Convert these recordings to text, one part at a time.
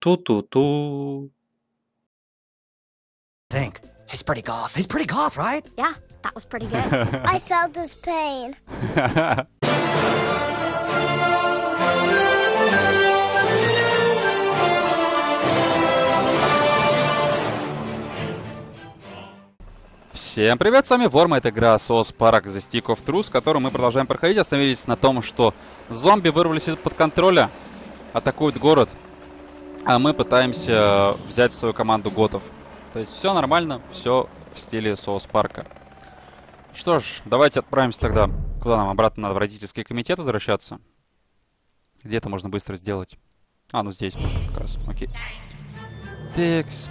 Ту-ту-ту. Think. He's pretty goth. He's pretty goth, right? Yeah, that was pretty good. I felt his pain. Всем привет, с вами Ворма, это игра South Park The Stick of Truth, которую мы продолжаем проходить. Остановились на том, что зомби вырвались из-под контроля, атакуют город, а мы пытаемся взять свою команду готов. То есть все нормально, все в стиле South Park. Что ж, давайте отправимся тогда. Куда нам? Обратно на родительский комитет возвращаться? Где это можно быстро сделать? А, ну здесь можно как раз, окей. Текс.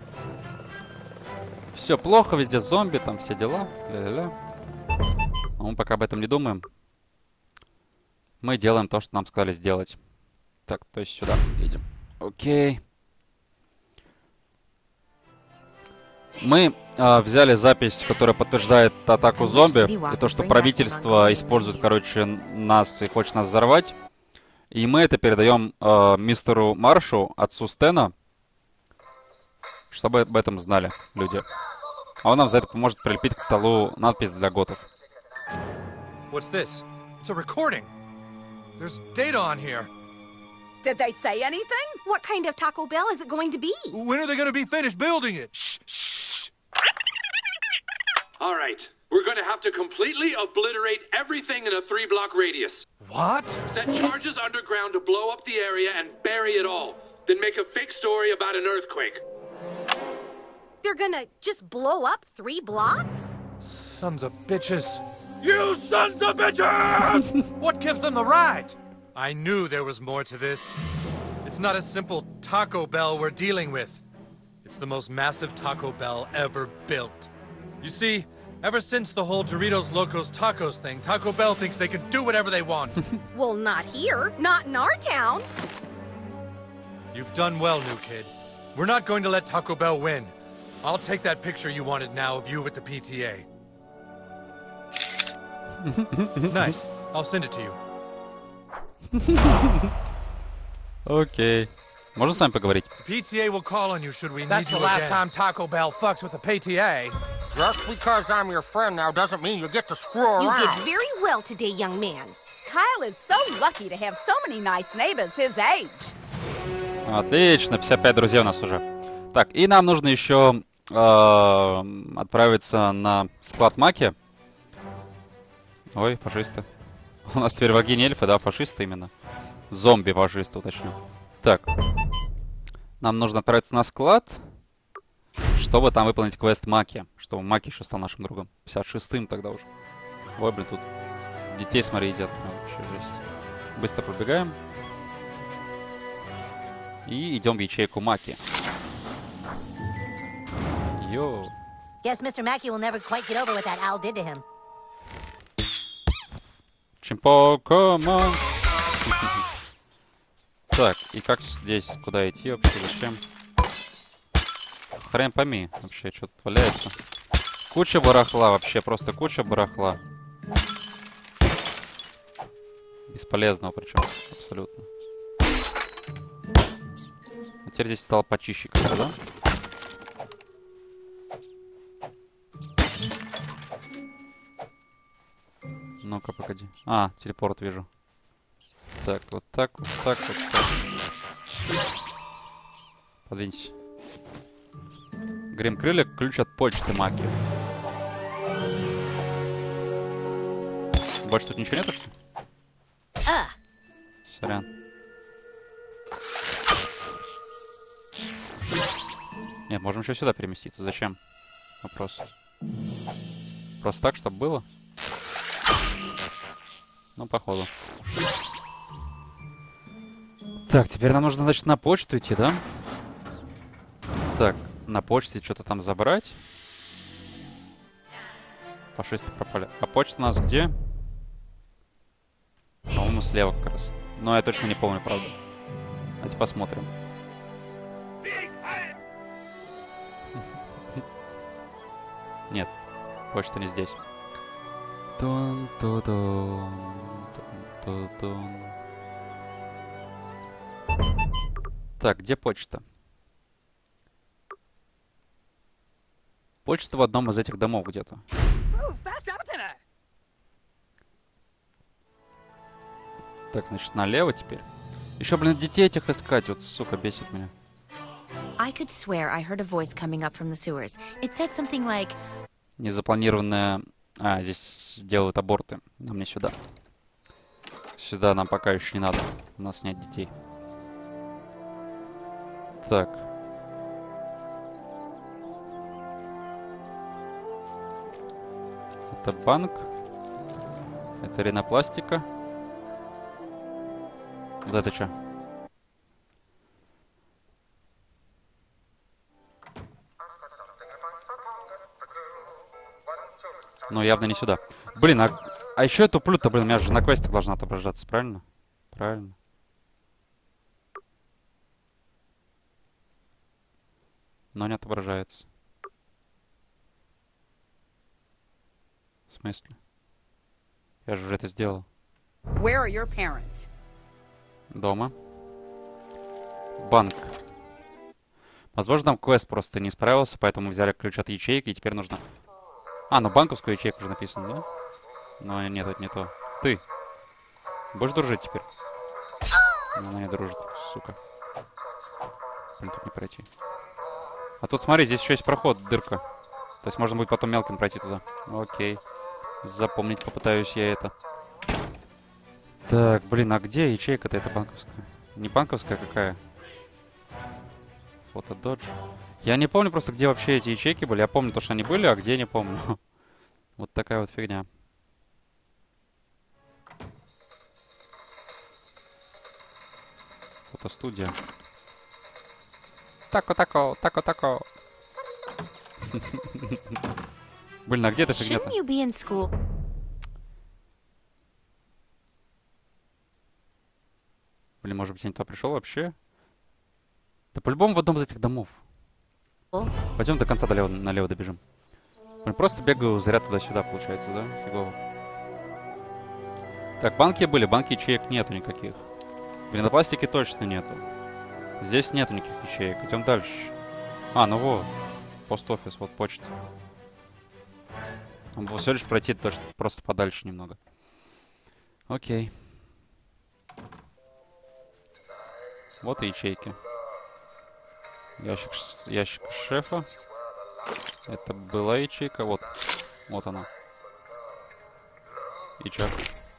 Все плохо, везде зомби, там все дела. Ля-ля-ля. А мы пока об этом не думаем. Мы делаем то, что нам сказали сделать. Так, то есть сюда едем. Окей. Мы взяли запись, которая подтверждает атаку зомби. И то, что правительство использует, короче, нас и хочет нас взорвать. И мы это передаем мистеру Маршу, отцу Стэна, чтобы об этом знали люди. А он нам за это поможет прилепить к столу надпись для готов. What's this? It's a recording. There's data on here. Did they say anything? What kind of Taco Bell is it going to be? When are they going to be finished building it? Shh, shh. All right. We're going to have to completely obliterate everything in a 3-block radius. What? Set charges underground to blow up the area and bury it all. Then make a fake story about an earthquake. They're gonna just blow up 3 blocks? Sons of bitches. You sons of bitches! What gives them the right? I knew there was more to this. It's not a simple Taco Bell we're dealing with. It's the most massive Taco Bell ever built. You see, ever since the whole Doritos Locos Tacos thing, Taco Bell thinks they can do whatever they want. Well, not here. Not in our town. You've done well, new kid. We're not going to let Taco Bell win. I'll take that picture you wanted now of you with the PTA. Nice. I'll send it to you. Окей. Можно с вами поговорить? The PTA will call on you should we That's need the you last again. time Taco Bell fucks with the PTA. Just because I'm your friend now doesn't mean you get to screw You around. did very well today, young man. Kyle is so lucky to have so many nice neighbors his age. Отлично, 55 друзей у нас уже. Так, и нам нужно еще отправиться на склад Маки. Ой, фашисты. У нас теперь враги не эльфы, да, фашисты именно. Зомби-фашисты, уточню. Так. Нам нужно отправиться на склад, чтобы там выполнить квест Маки. Чтобы Маки еще стал нашим другом. 56-м тогда уже. Ой, блин, тут детей, смотри, едят. Прям вообще жесть. Быстро пробегаем. И идем в ячейку Маки. Йоу. Guess Mr. Mackey will never quite get over what that owl did to him. Чимпокома. Так, и как здесь? Куда идти вообще? Зачем? Хрен пойми. Вообще, что тут валяется? Куча барахла вообще. Просто куча барахла. Бесполезного причем. Абсолютно. А теперь здесь стало почище как-то, да? Ну-ка, погоди. А, телепорт вижу. Так, вот так, вот так, вот так. Подвинься. Грим крылья, ключ от почты Маки. Больше тут ничего нету, что ли? Сорян. Нет, можем еще сюда переместиться. Зачем? Вопрос. Просто так, чтобы было? Ну, походу. Так, теперь нам нужно, значит, на почту идти, да? Так, на почте что-то там забрать. Фашисты пропали. А почта у нас где? По-моему, слева как раз. Но я точно не помню, правда. Давайте посмотрим. Нет, почта не здесь. Так, где почта? Почта в одном из этих домов где-то. Так, значит, налево теперь. Еще, блин, детей этих искать. Вот, сука, бесит меня. I could swear I heard a voice coming up from the sewers. It said something like... Незапланированная... А, здесь делают аборты. Нам не сюда. Сюда нам пока еще не надо. У нас нет детей. Так. Это банк. Это ринопластика. Вот это что? Ну, явно не сюда. Блин, а еще я туплю-то, блин, у меня же на квестах должна отображаться, правильно? Правильно. Но не отображается. В смысле? Я же уже это сделал. Where are your parents? Дома. Банк. Возможно, там квест просто не справился, поэтому взяли ключ от ячейки, и теперь нужно... А, ну банковскую ячейку уже написано, да? Но нет, это не то. Ты. Будешь дружить теперь? Она не дружит, сука. Блин, тут не пройти. А тут, смотри, здесь еще есть проход, дырка. То есть можно будет потом мелким пройти туда. Окей. Запомнить попытаюсь я это. Так, блин, а где ячейка-то эта банковская? Не банковская, какая? Фото додж. Я не помню просто, где вообще эти ячейки были. Я помню то, что они были, а где не помню. Вот такая вот фигня. Фотостудия. Тако. Блин, а где эта фигня-то? Блин, может быть, я не туда пришел вообще? Да по-любому в одном из этих домов. Пойдем до конца налево добежим. Блин, просто бегаю зря туда-сюда, получается, да? Фигово. Так, банки были, банки ячеек нету никаких. Блин, на пластике точно нету. Здесь нету никаких ячеек. Идем дальше. А, ну вот. Пост-офис, вот почта. Нам было всего лишь пройти просто подальше немного. Окей. Вот и ячейки. Ящик шефа. Это была ячейка. Вот. Вот она. И чё?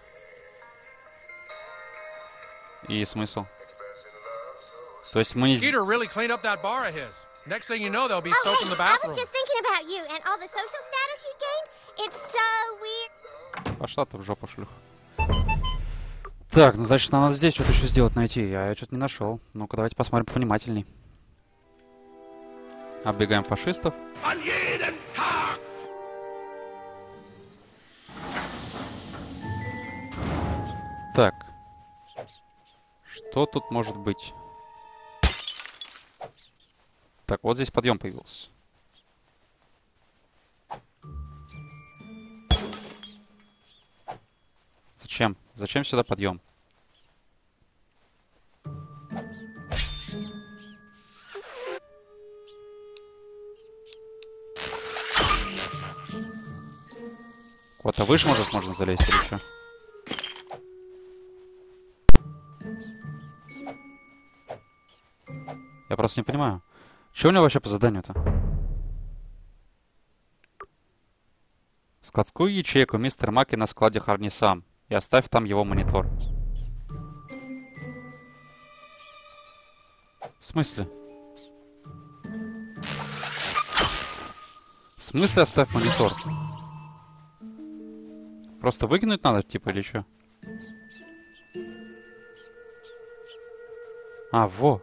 И смысл? То есть мы... Peter really cleaned up that bar of his. Next thing you know, there'll be Oh, soap hey, in the I bathroom. was just thinking about you and all the social status you gained. It's so weird. Пошла ты в жопу, шлюха. Так, ну значит, нам надо здесь что-то еще сделать, найти. Я что-то не нашел. Ну-ка, давайте посмотрим повнимательней. Оббегаем фашистов. Так. Что тут может быть? Так, вот здесь подъем появился. Зачем? Зачем сюда подъем? Куда-то выше, может, можно залезть или что? Я просто не понимаю. Что у него вообще по заданию-то? Складскую ячейку мистер Маки на складе храни сам. И оставь там его монитор. В смысле? В смысле оставь монитор? Просто выкинуть надо, типа, или что? А, во.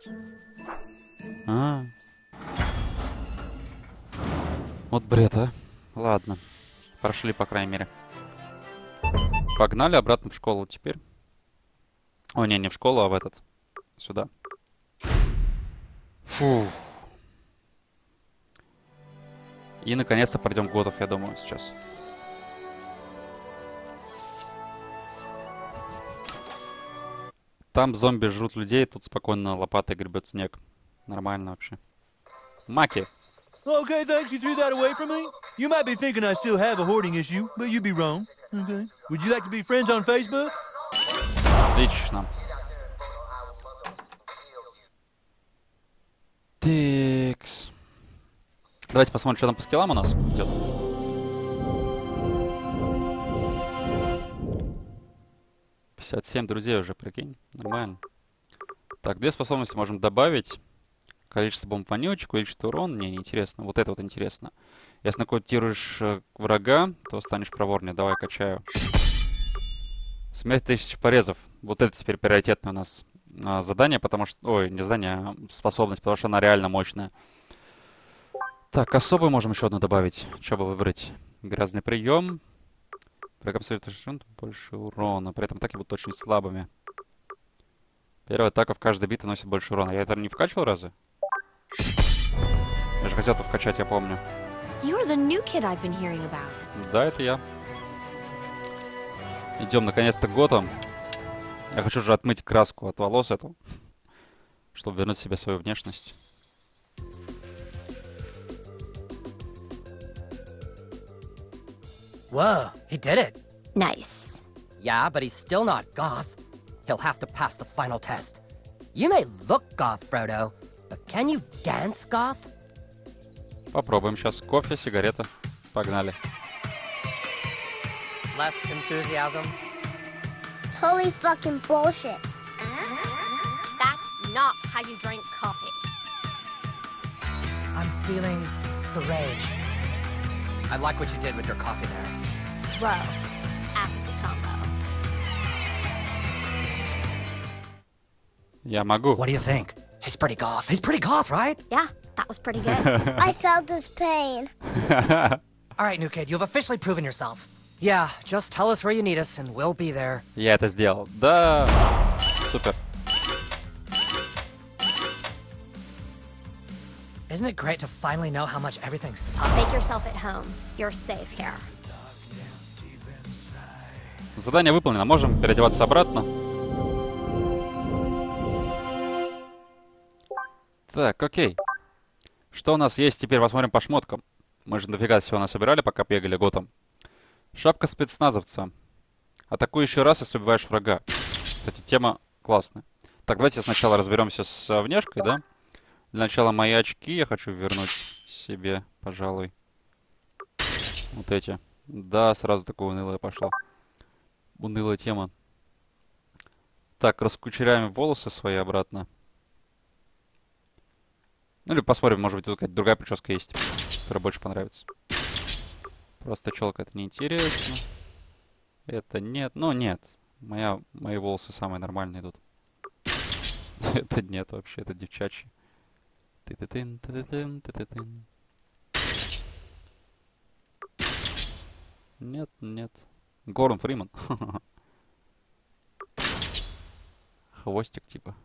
Вот бред, а. Ладно. Прошли, по крайней мере. Погнали обратно в школу теперь. О, не в школу, а в этот. Сюда. Фу. И, наконец-то, пройдем Годов, я думаю, сейчас. Там зомби жрут людей, тут спокойно лопатой гребет снег. Нормально вообще. Маки. Okay, thanks. You threw that away from me? You might be thinking I still have a hoarding issue, but you'd be wrong. Okay. Would you like to be friends on Facebook? Отлично. Тикс. Давайте посмотрим, что там по скиллам у нас идет. «57 друзей уже, прикинь. Нормально. Так, 2 способности можем добавить. Количество бомб-вонючек, увеличит урон. Не, неинтересно. Вот это вот интересно. Если нокаутируешь врага, то станешь проворнее. Давай, качаю. Смерть 1000 порезов. Вот это теперь приоритетное у нас задание, потому что... Ой, не задание, а способность, потому что она реально мощная. Так, особую можем еще одну добавить. Что бы выбрать? Грязный прием. Врагам стоит больше урона. При этом атаки будут очень слабыми. Первая атака в каждой битве носит больше урона. Я это не вкачивал разве? Я же хотел это вкачать, я помню. You're the new kid I've been hearing about. Да, это я. Идем наконец-то к Готэм. Я хочу же отмыть краску от волос эту, чтобы вернуть себе свою внешность. Whoa, he did it. Nice. Yeah, but he's still not goth. He'll have to pass the final test. You may look goth, Frodo, but can you dance goth? Попробуем сейчас. Кофе, сигарета. Погнали. Less enthusiasm. Totally fucking bullshit. That's not how you drink coffee. I'm feeling the rage. I like what you did with your coffee there. Whoa. Epic combo. Я могу. What do you think? He's pretty goth. He's pretty goth, right? Yeah, that was pretty good. I felt his pain. All right, new kid, you've officially proven yourself. Yeah, just tell us where you need us, and we'll be there. Я это сделал. Да. Супер. Isn't it great to finally know how much everything sucks? Make yourself at home. You're safe here. Задание выполнено. Можем переодеваться обратно. Так, окей. Что у нас есть теперь? Посмотрим по шмоткам. Мы же дофига всего насобирали, пока бегали Готэм. Шапка спецназовца. Атакуй еще раз, если убиваешь врага. Кстати, тема классная. Так, давайте сначала разберемся с внешкой, да? Для начала мои очки я хочу вернуть себе, пожалуй. Вот эти. Да, сразу такое унылое пошло. Унылая тема. Так, раскучеряем волосы свои обратно. Ну или посмотрим, может быть, тут какая-то другая прическа есть, которая больше понравится. Просто челка это неинтересно. Это нет. Ну, нет. Мои волосы самые нормальные идут. Это нет вообще, это девчачьи. Ты-ты-тын, ты-ты-тын, ты-ты-тын. Нет, нет. Гордон Фриман. Хвостик типа.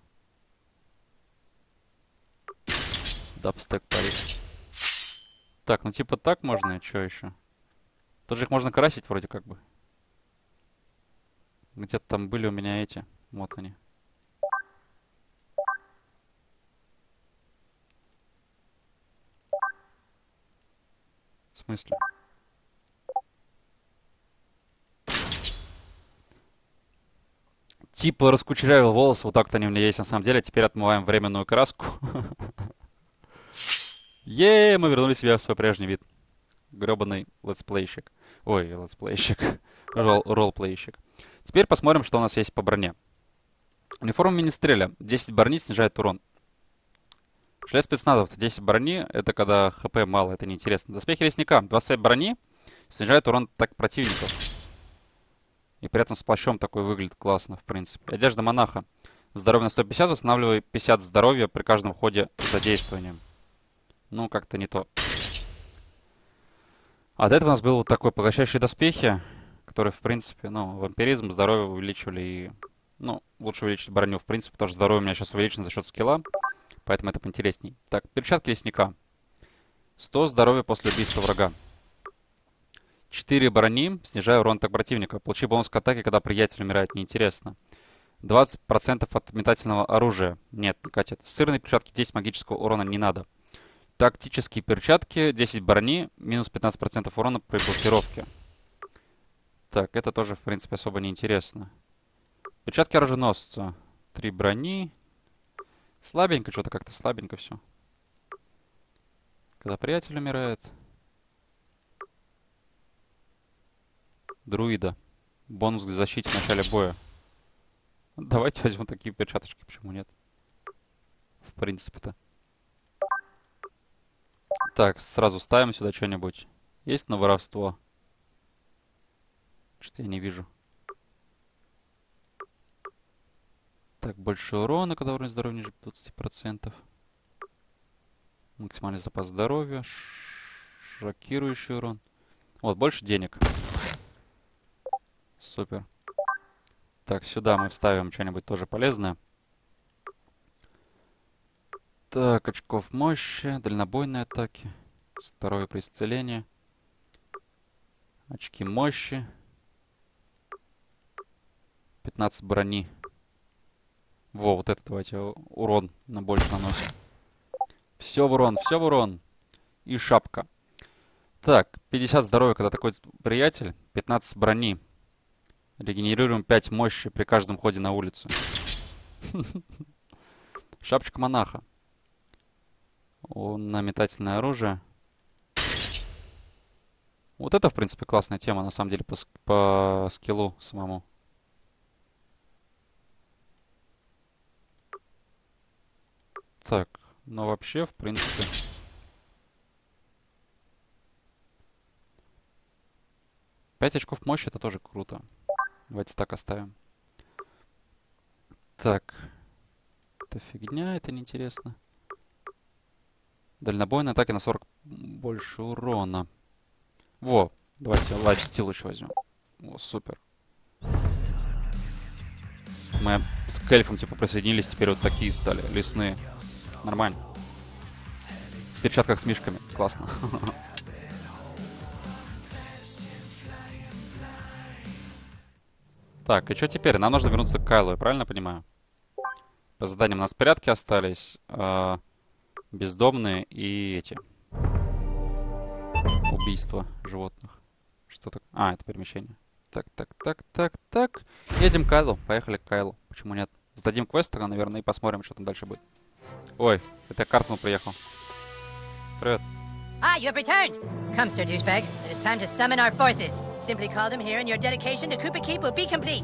Дабстек Париж. Так, ну типа так можно, и что еще? Тут же их можно красить вроде как бы. Где-то там были у меня эти. Вот они. В смысле? Типа раскучерявил волосы, вот так-то они у меня есть на самом деле. Теперь отмываем временную краску. Мы вернули себя в свой прежний вид. Гребаный летсплейщик. Ой, летсплейщик. Роллплейщик. Теперь посмотрим, что у нас есть по броне. Униформа министреля. 10 брони снижает урон. Шлем спецназовца. 10 брони. Это когда хп мало, это неинтересно. Доспехи лесника. 25 брони. Снижает урон так противников. И при этом с плащом такой выглядит классно, в принципе. Одежда монаха. Здоровье на 150. Восстанавливай 50 здоровья при каждом ходе задействованием. Ну, как-то не то. А до этого у нас был вот такой поглощающий доспехи, который, в принципе, ну, вампиризм, здоровье увеличивали и... Ну, лучше увеличить броню. В принципе, тоже здоровье у меня сейчас увеличено за счет скилла. Поэтому это поинтересней. Так, перчатки лесника. 100 здоровья после убийства врага. 4 брони, снижая урон так противника. Получи бонус к атаке, когда приятель умирает. Неинтересно. 20% от метательного оружия. Нет, не катит. Сырные перчатки 10 магического урона не надо. Тактические перчатки 10 брони, минус 15% урона при блокировке. Так, это тоже, в принципе, особо не интересно. Перчатки оруженосца. 3 брони. Слабенько, что-то как-то слабенько все. Когда приятель умирает. Друида. Бонус к защите в начале боя. Давайте возьмем такие перчаточки, почему нет? В принципе-то. Так, сразу ставим сюда что-нибудь. Есть на воровство? Что-то я не вижу. Так, больше урона, когда уровень здоровья ниже 20%. Максимальный запас здоровья. Шокирующий урон. Вот, больше денег. Супер. Так, сюда мы вставим что-нибудь тоже полезное. Так, очков мощи, дальнобойные атаки, здоровье при исцелении, очки мощи, 15 брони. Во, вот это давайте урон на больше наносим. Все в урон, все в урон. И шапка. Так, 50 здоровья, когда такой приятель, 15 брони. Регенерируем 5 мощи при каждом ходе на улицу. Шапочка монаха. На метательное оружие. Вот это, в принципе, классная тема, на самом деле, по скиллу самому. Так, ну вообще, в принципе... Пять очков мощи, это тоже круто. Давайте так оставим. Так. Это фигня, это неинтересно. Дальнобойные атаки на 40 больше урона. Во, давайте лайфстил еще возьмем. О, супер. Мы к эльфам типа присоединились, теперь вот такие стали, лесные. Нормально. В перчатках с мишками, классно. Так, и что теперь? Нам нужно вернуться к Кайлу, я правильно понимаю? По заданиям у нас порядки остались. Бездомные и эти. Убийства животных. Что так? А, это перемещение. Так. Едем к Кайлу. Поехали к Кайлу. Почему нет? Сдадим квест тогда, наверное, и посмотрим, что там дальше будет. Ой, это Картман приехал. Привет. Ah, you have returned! Come, Sir Douchebag. It is time to summon our forces. Simply call them here and your dedication to Koopa Keep will be complete.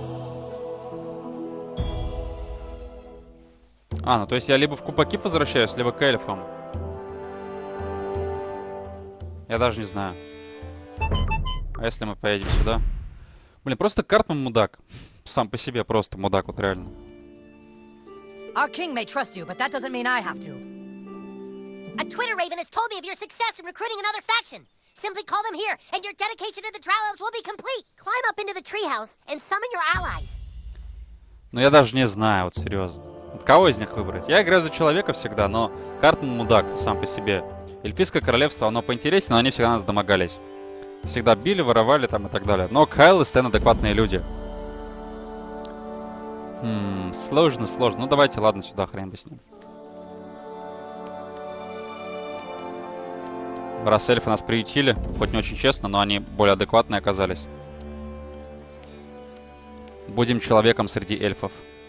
А, ну то есть я либо в Купа Кип возвращаюсь, либо к эльфам. Я даже не знаю. А если мы поедем сюда? Блин, просто Картман мудак. Сам по себе просто мудак, вот реально. Our king may trust you, but that doesn't mean I have to. A Twitter Raven has told me of your success in recruiting another faction. Simply call them here, and your dedication to the Drow Elves will be complete. Climb up into the treehouse and summon your allies. Ну я даже не знаю, вот серьезно. Вот кого из них выбрать? Я играю за человека всегда, но Картман мудак сам по себе. Эльфийское королевство, оно поинтереснее, но они всегда нас домогались. Всегда били, воровали там и так далее. Но Кайл и Стэн адекватные люди. Сложно. Ну давайте, ладно, сюда хрен бы с ним. Раз эльфы нас приютили, хоть не очень честно, но они более адекватные оказались. Будем человеком среди эльфов.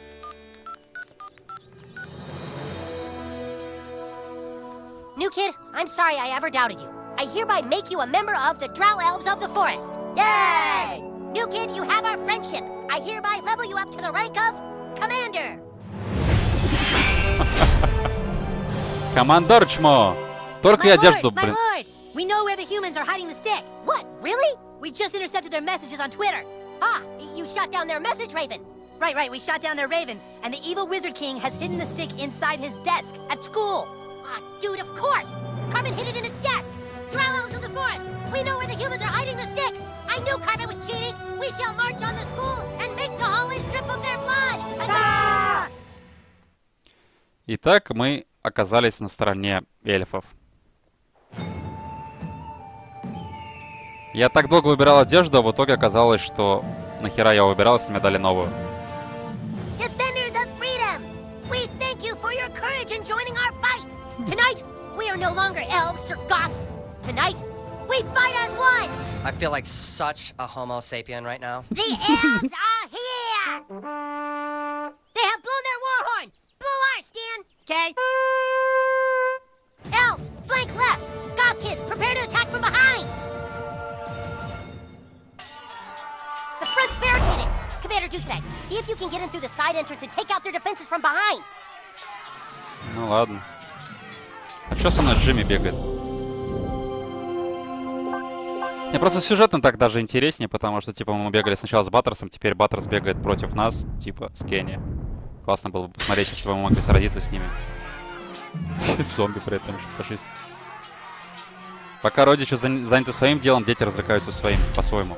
New kid, I'm sorry I ever doubted you. I hereby make you a member of the Drow Elves of the Forest. Yay! New kid, you have our friendship. I hereby level you up to the rank of Commander. Командор Чмо! Только я одежду, My блин. lord! We know where the humans are hiding the stick. What, really? We just intercepted their messages on Twitter. Ah, you shot down their message, Raven. Right. We shot down their Raven, and the evil Wizard King has hidden the stick inside his desk at school. Ah, dude, of course. Carmen hid it in his desk. Drow Elves of the Forest, we know where the humans are hiding the stick. I knew Carmen was cheating. We shall march on the school and make the hallways drip of their blood. Huzzah! Итак, мы оказались на стороне эльфов. Я так долго выбирал одежду, а в итоге оказалось, что нахера я выбирал, если мне дали новую. winning our fight. Tonight, we are no longer elves or goths. Tonight, we fight as one. I feel like such a homo sapien right now. The elves are here. They have blown their war horn. Blow ours, Stan. Okay. Elves, flank left. Goth kids, prepare to attack from behind. The front's barricaded. Commander Douchebag, see if you can get in through the side entrance and take out their defenses from behind. Ну ладно. А чё со мной Джимми бегает? Мне просто сюжетно так даже интереснее, потому что, типа, мы бегали сначала с Баттерсом, теперь Баттерс бегает против нас, типа, с Кенни. Классно было бы посмотреть, если бы мы могли сразиться с ними. Зомби при этом же, фашист. Пока родичи заняты своим делом, дети развлекаются своим, по-своему.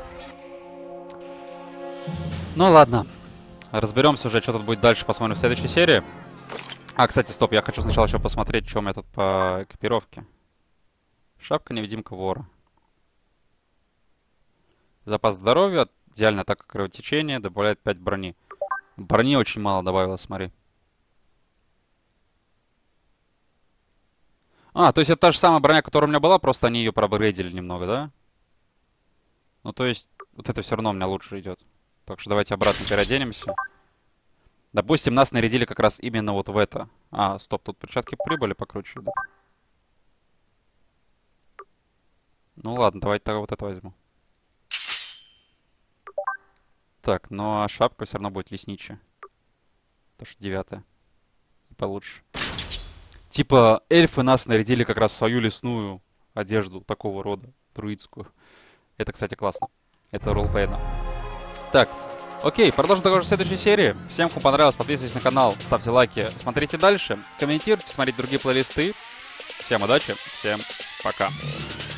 Ну ладно. Разберемся уже, что тут будет дальше, посмотрим в следующей серии. А, кстати, стоп, я хочу сначала еще посмотреть, что у меня тут по экипировке. Шапка-невидимка вора. Запас здоровья, идеальная атака кровотечения, добавляет 5 брони. Брони очень мало добавилось, смотри. А, то есть это та же самая броня, которая у меня была, просто они ее проапгрейдили немного, да? Ну, то есть, вот это все равно у меня лучше идет. Так что давайте обратно переоденемся. Допустим, нас нарядили как раз именно вот в это. А, стоп, тут перчатки прибыли покруче идут. Ну ладно, давайте тогда вот это возьму. Так, ну а шапка все равно будет лесничая. Потому что 9-я. Получше. Типа, эльфы нас нарядили как раз в свою лесную одежду такого рода, друидскую. Это, кстати, классно. Это роллплейно. Так, окей, продолжим также в следующей серии. Всем, кому понравилось, подписывайтесь на канал, ставьте лайки, смотрите дальше, комментируйте, смотрите другие плейлисты. Всем удачи, всем пока.